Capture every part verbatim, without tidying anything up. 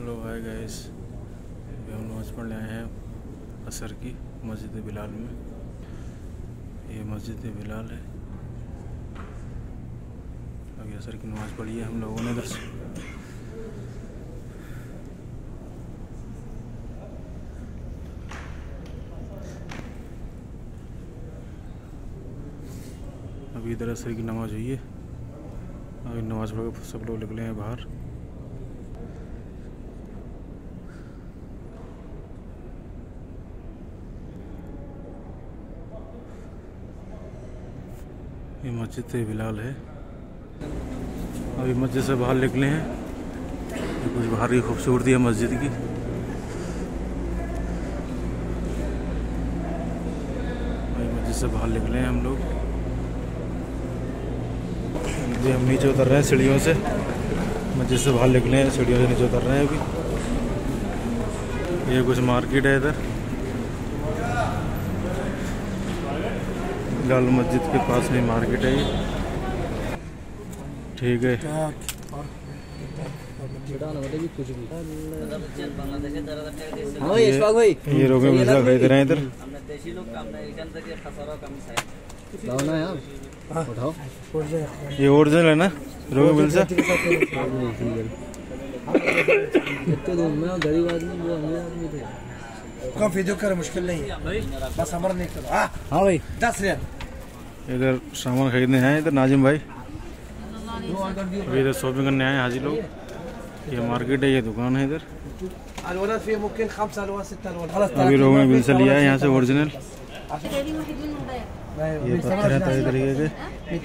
Hello hi guys, अभी हम नमाज़ पढ़ने आए हैं असर की मस्जिद बिलाल में। ये मस्जिद बिलाल है। अभी असर की नमाज़ पढ़ी है हम लोगों ने इधर से। अभी इधर असर की नमाज़ हुई है। अभी नमाज़ पढ़ के सब लोग निकले हैं बाहर। ये मस्जिद बिलाल है। अभी मस्जिद से बाहर निकले हैं। ये कुछ बाहर की खूबसूरती है मस्जिद की। अभी मस्जिद से बाहर निकले हैं हम लोग। ये हम नीचे उतर रहे हैं सीढ़ियों से। मस्जिद से बाहर निकले हैं, सीढ़ियों से नीचे उतर रहे हैं अभी। ये कुछ मार्केट है इधर लाल मस्जिद के पास में मार्केट है ये। ठीक है। ये, ये रोगे मिर्जा खरीद रहे हैं इधर। ये ओरिजिनल है ना रोगे मिर्जा? गरीब आदमी वो अमीर आदमी थे। कम वीडियो कर मुश्किल नहीं है, बस हमारा नहीं करो। हाँ भाई दस रियाल। इधर सामान खरीदने आए इधर नाजिम भाई। अभी इधर शॉपिंग करने आए हाजी लोग। ये मार्केट है, ये दुकान है इधर। अभी लोगों ने बिल से लिया है यहाँ से ओरिजिनल। ये पत्थर है तरह तरीके के।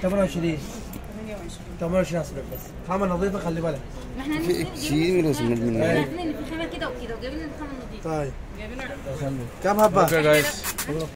خامة نظيفة خلي بالك. في شيء من اسمه من طيب كم هبة؟